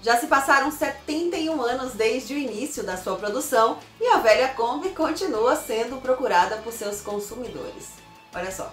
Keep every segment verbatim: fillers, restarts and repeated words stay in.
Já se passaram setenta e um anos desde o início da sua produção e a velha Kombi continua sendo procurada por seus consumidores. Olha só.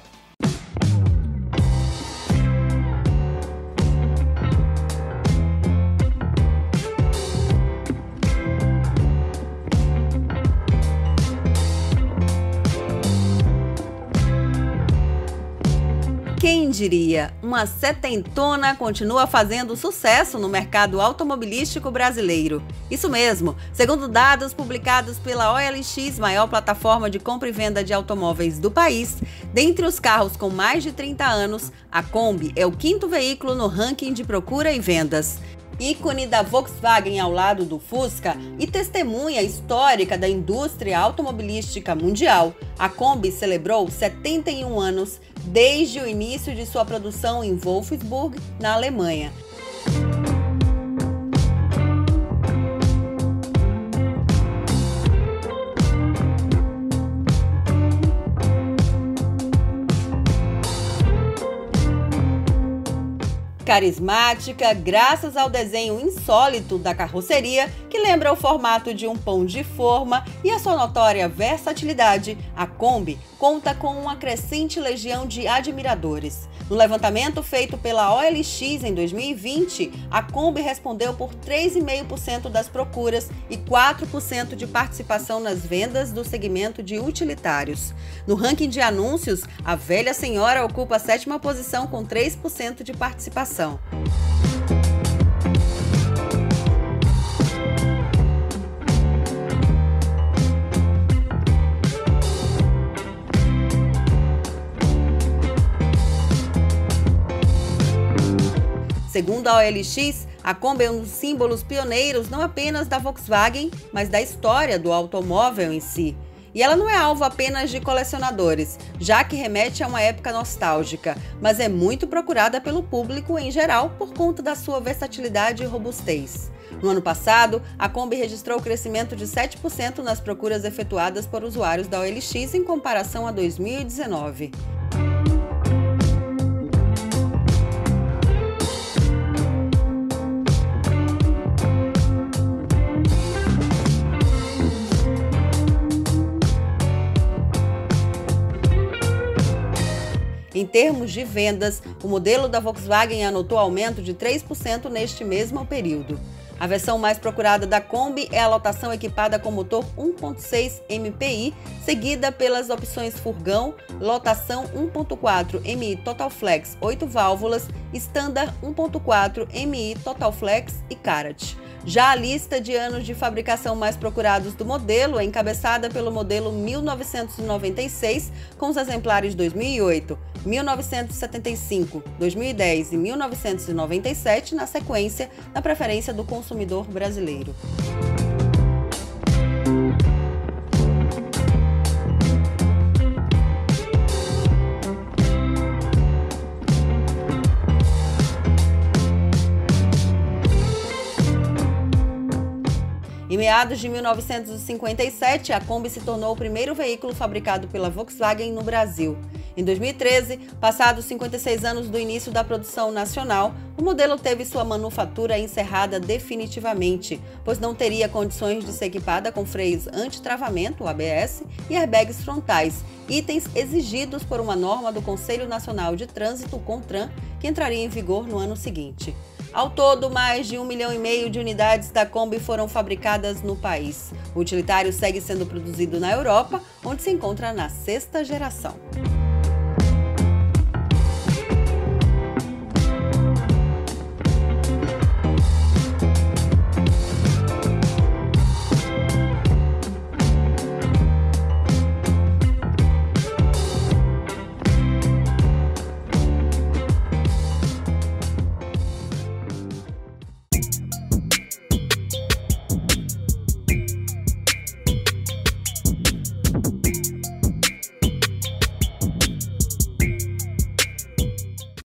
Quem diria, uma setentona continua fazendo sucesso no mercado automobilístico brasileiro. Isso mesmo, segundo dados publicados pela O L X, maior plataforma de compra e venda de automóveis do país, dentre os carros com mais de trinta anos, a Kombi é o quinto veículo no ranking de procura e vendas. Ícone da Volkswagen ao lado do Fusca e testemunha histórica da indústria automobilística mundial, a Kombi celebrou setenta e um anos desde o início de sua produção em Wolfsburg, na Alemanha. Carismática, graças ao desenho insólito da carroceria, que lembra o formato de um pão de forma, e a sua notória versatilidade, a Kombi conta com uma crescente legião de admiradores. No levantamento feito pela O L X em dois mil e vinte, a Kombi respondeu por três vírgula cinco por cento das procuras e quatro por cento de participação nas vendas do segmento de utilitários. No ranking de anúncios, a velha senhora ocupa a sétima posição com três por cento de participação. Segundo a O L X, a Kombi é um dos símbolos pioneiros não apenas da Volkswagen, mas da história do automóvel em si. E ela não é alvo apenas de colecionadores, já que remete a uma época nostálgica, mas é muito procurada pelo público em geral por conta da sua versatilidade e robustez. No ano passado, a Kombi registrou crescimento de sete por cento nas procuras efetuadas por usuários da O L X em comparação a dois mil e dezenove. Em termos de vendas, o modelo da Volkswagen anotou aumento de três por cento neste mesmo período. A versão mais procurada da Kombi é a lotação equipada com motor um ponto seis M P I, seguida pelas opções furgão, lotação um ponto quatro M I Total Flex oito válvulas, Standard um ponto quatro M I Total Flex e Karat. Já a lista de anos de fabricação mais procurados do modelo é encabeçada pelo modelo mil novecentos e noventa e seis, com os exemplares dois mil e oito, mil novecentos e setenta e cinco, dois mil e dez e mil novecentos e noventa e sete na sequência, na preferência do consumidor brasileiro. Em meados de mil novecentos e cinquenta e sete, a Kombi se tornou o primeiro veículo fabricado pela Volkswagen no Brasil. Em dois mil e treze, passados cinquenta e seis anos do início da produção nacional, o modelo teve sua manufatura encerrada definitivamente, pois não teria condições de ser equipada com freios anti-travamento, A B S, e airbags frontais, itens exigidos por uma norma do Conselho Nacional de Trânsito, CONTRAN, que entraria em vigor no ano seguinte. Ao todo, mais de um milhão e meio de unidades da Kombi foram fabricadas no país. O utilitário segue sendo produzido na Europa, onde se encontra na sexta geração.